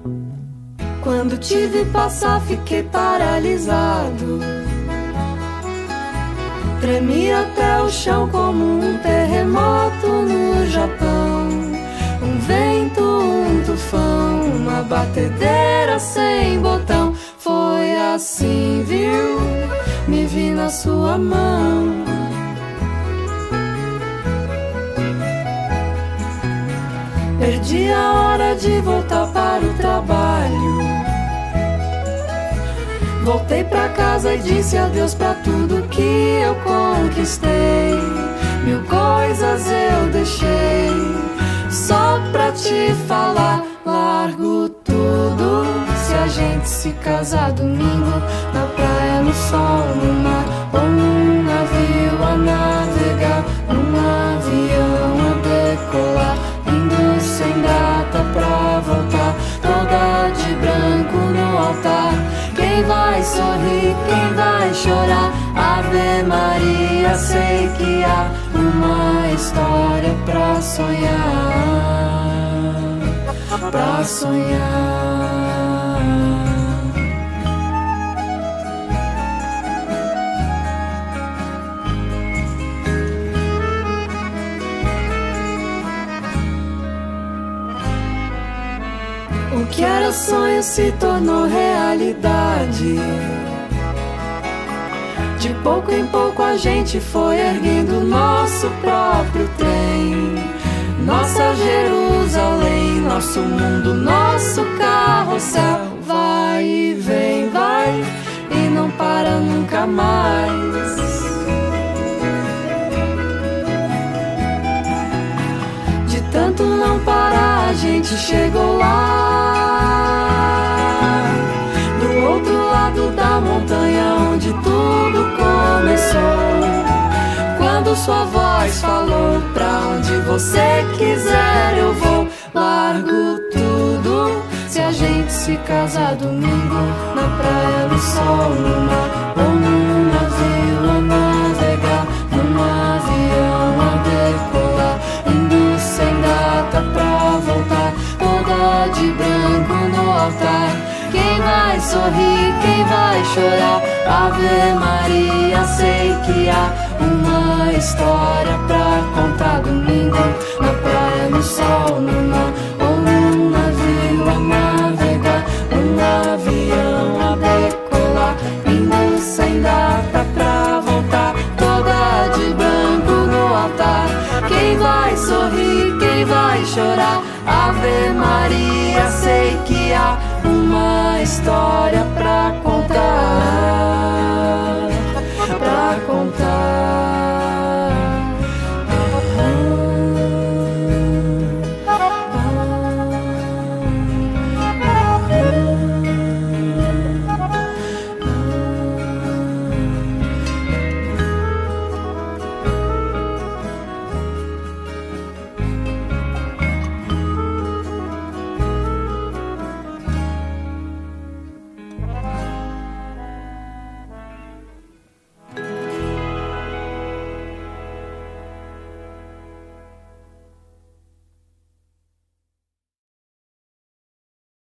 Quando te vi passar, fiquei paralisado. Tremi até o chão como um terremoto no Japão. Um vento, um tufão, uma batedeira sem botão. Foi assim, viu? Me vi na sua mão. Perdi a hora de voltar para o trabalho. Voltei pra casa e disse adeus pra tudo que eu conquistei. Mil coisas eu deixei só pra te falar. Largo tudo se a gente se casar domingo, na praia, no sol, no mar, ou num navio a navegar, num avião a decolar, indo sem data pra voltar, toda de branco no altar. Quem vai sorrir, quem vai chorar? Ave Maria, sei que há uma história pra sonhar, pra sonhar. O que era sonho se tornou realidade. De pouco em pouco a gente foi erguendo nosso próprio trem. Nossa Jerusalém, nosso mundo, nosso carrossel. Vai e vem, vai e não para nunca mais. De tanto não parar, a gente chegou lá, do outro lado da montanha onde tudo começou. Quando sua voz falou, pra onde você quiser eu vou. Largo tudo se a gente se casar domingo, na praia, no sol, no mar, ou num navio a navegar, num avião a decolar, indo sem data pra voltar, toda de branco no altar. Quem vai sorrir, quem vai chorar? Ave Maria, sei que há uma história pra contar domingo, na praia, no sol, no mar,